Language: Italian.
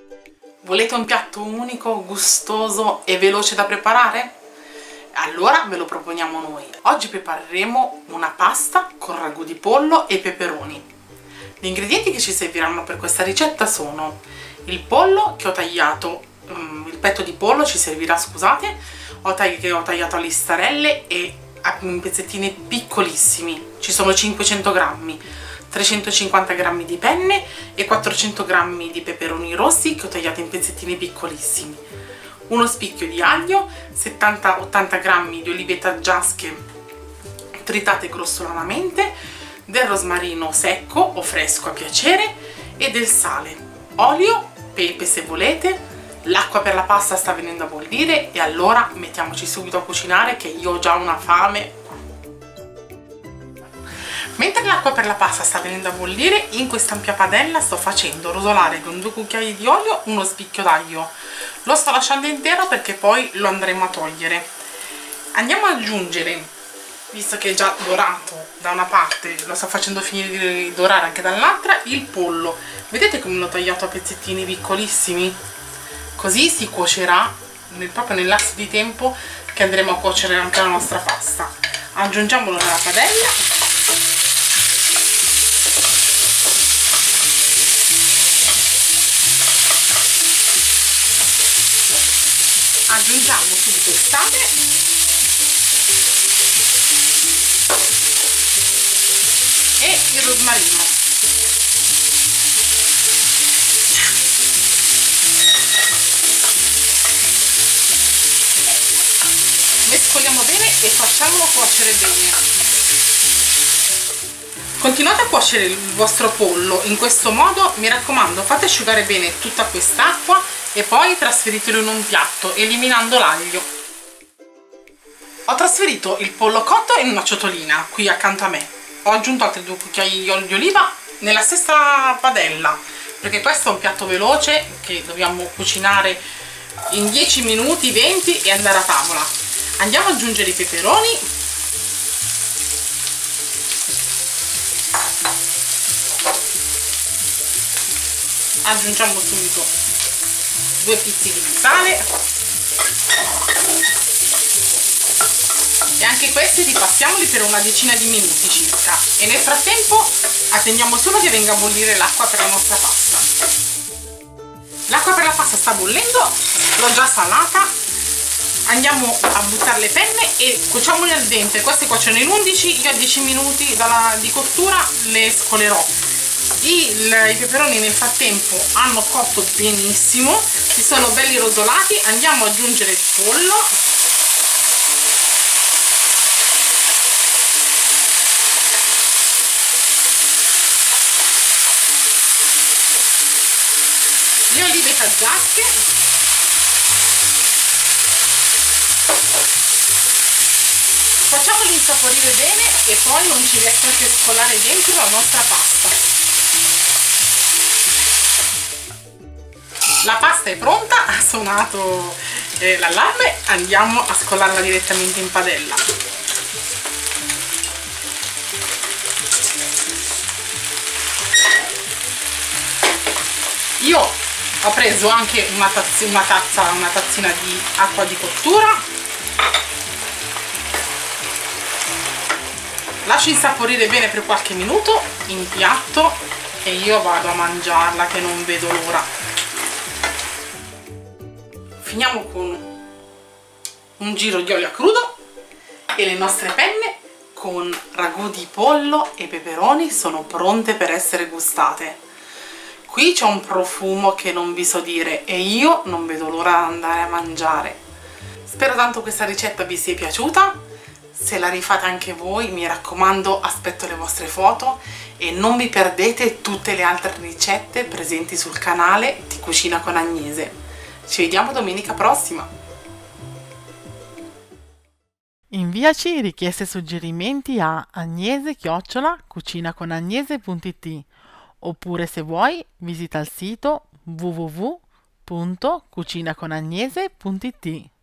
Volete un piatto unico, gustoso e veloce da preparare? Allora ve lo proponiamo noi. Oggi prepareremo una pasta con ragù di pollo e peperoni. Gli ingredienti che ci serviranno per questa ricetta sono il pollo che ho tagliato, il petto di pollo ci servirà, scusate, che ho tagliato a listarelle e in pezzettini piccolissimi. Ci sono 500 grammi, 350 grammi di penne e 400 grammi di peperoni rossi che ho tagliato in pezzettini piccolissimi, uno spicchio di aglio, 70-80 grammi di olive taggiasche tritate grossolanamente, del rosmarino secco o fresco a piacere e del sale, olio, pepe se volete. L'acqua per la pasta sta venendo a bollire e allora mettiamoci subito a cucinare che io ho già una fame. Mentre l'acqua per la pasta sta venendo a bollire, in questa ampia padella sto facendo rosolare con 2 cucchiai di olio uno spicchio d'aglio. Lo sto lasciando intero perché poi lo andremo a togliere. Andiamo ad aggiungere, visto che è già dorato da una parte, lo sto facendo finire di dorare anche dall'altra, il pollo. Vedete come l'ho tagliato a pezzettini piccolissimi? Così si cuocerà proprio nel lasso di tempo che andremo a cuocere anche la nostra pasta. Aggiungiamolo nella padella. Aggiungiamo subito il sale e il rosmarino. Mescoliamo bene e facciamolo cuocere bene. Continuate a cuocere il vostro pollo in questo modo, mi raccomando, fate asciugare bene tutta quest'acqua e poi trasferitelo in un piatto eliminando l'aglio. Ho trasferito il pollo cotto in una ciotolina qui accanto a me. Ho aggiunto altri 2 cucchiai di olio di oliva nella stessa padella, perché questo è un piatto veloce che dobbiamo cucinare in 10 minuti, 20 e andare a tavola. Andiamo ad aggiungere i peperoni. Aggiungiamo subito 2 pizzichi di sale e anche questi ripassiamoli per una decina di minuti circa, e nel frattempo attendiamo solo che venga a bollire l'acqua per la nostra pasta. L'acqua per la pasta sta bollendo, l'ho già salata. Andiamo a buttare le penne e cuociamole al dente. Queste cuociono in 11, io a 10 minuti di cottura le scolerò. I peperoni nel frattempo hanno cotto benissimo, si sono belli rosolati. Andiamo ad aggiungere il pollo. Le olive taggiasche. Facciamoli insaporire bene e poi non ci resta che scolare dentro la nostra pasta. La pasta è pronta, ha suonato l'allarme, andiamo a scolarla direttamente in padella. Io ho preso anche una tazzina di acqua di cottura. Lascio insaporire bene per qualche minuto in piatto e io vado a mangiarla che non vedo l'ora. Finiamo con un giro di olio a crudo e le nostre penne con ragù di pollo e peperoni sono pronte per essere gustate. Qui c'è un profumo che non vi so dire e io non vedo l'ora di andare a mangiare. Spero tanto questa ricetta vi sia piaciuta. Se la rifate anche voi, mi raccomando, aspetto le vostre foto e non vi perdete tutte le altre ricette presenti sul canale di Cucina con Agnese. Ci vediamo domenica prossima! Inviaci richieste e suggerimenti a agnese@cucinaconagnese.it oppure, se vuoi, visita il sito www.cucinaconagnese.it.